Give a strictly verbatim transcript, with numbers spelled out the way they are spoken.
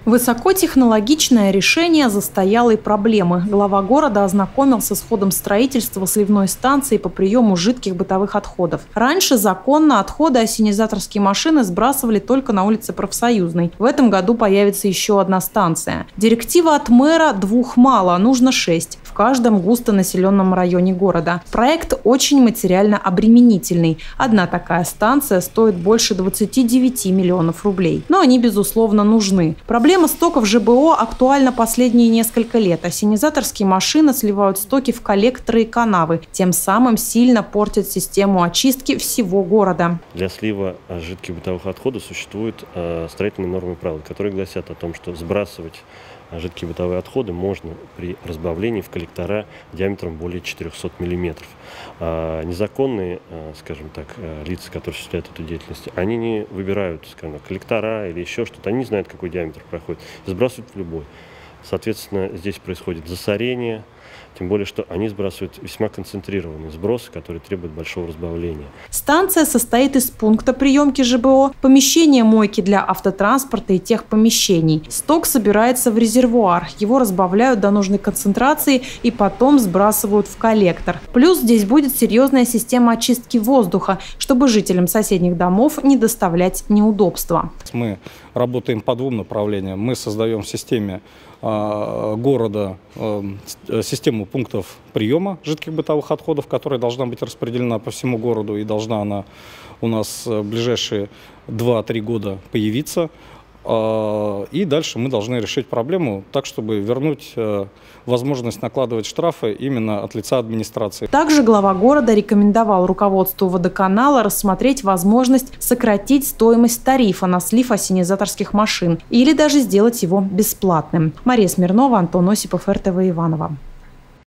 Высокотехнологичное решение застоялой проблемы. Глава города ознакомился с ходом строительства сливной станции по приему жидких бытовых отходов. Раньше законно отходы ассенизаторские машины сбрасывали только на улице Профсоюзной. В этом году появится еще одна станция. Директива от мэра: двух мало, нужно шесть в каждом густонаселенном районе города. Проект очень материально обременительный. Одна такая станция стоит больше двадцати девяти миллионов рублей. Но они, безусловно, нужны. Проблема Проблема стоков ЖБО актуальна последние несколько лет. Ассенизаторские машины сливают стоки в коллекторы и канавы, тем самым сильно портят систему очистки всего города. Для слива жидких бытовых отходов существуют э, строительные нормы и правила, которые гласят о том, что сбрасывать жидкие бытовые отходы можно при разбавлении в коллектора диаметром более четырёхсот миллиметров. А незаконные, скажем так, лица, которые осуществляют эту деятельность, они не выбирают, скажем так, коллектора или еще что-то, они не знают, какой диаметр проходит, и сбрасывают в любой. Соответственно, здесь происходит засорение, тем более, что они сбрасывают весьма концентрированные сбросы, которые требуют большого разбавления. Станция состоит из пункта приемки ЖБО, помещения мойки для автотранспорта и техпомещений. Сток собирается в резервуар, его разбавляют до нужной концентрации и потом сбрасывают в коллектор. Плюс здесь будет серьезная система очистки воздуха, чтобы жителям соседних домов не доставлять неудобства. Мы работаем по двум направлениям. Мы создаем в системе города систему пунктов приема жидких бытовых отходов, которая должна быть распределена по всему городу, и должна она у нас в ближайшие два-три года появиться. И дальше мы должны решить проблему так, чтобы вернуть возможность накладывать штрафы именно от лица администрации. Также глава города рекомендовал руководству водоканала рассмотреть возможность сократить стоимость тарифа на слив ассенизаторских машин или даже сделать его бесплатным. Мария Смирнова, Антон Осипов, эр тэ вэ Иваново.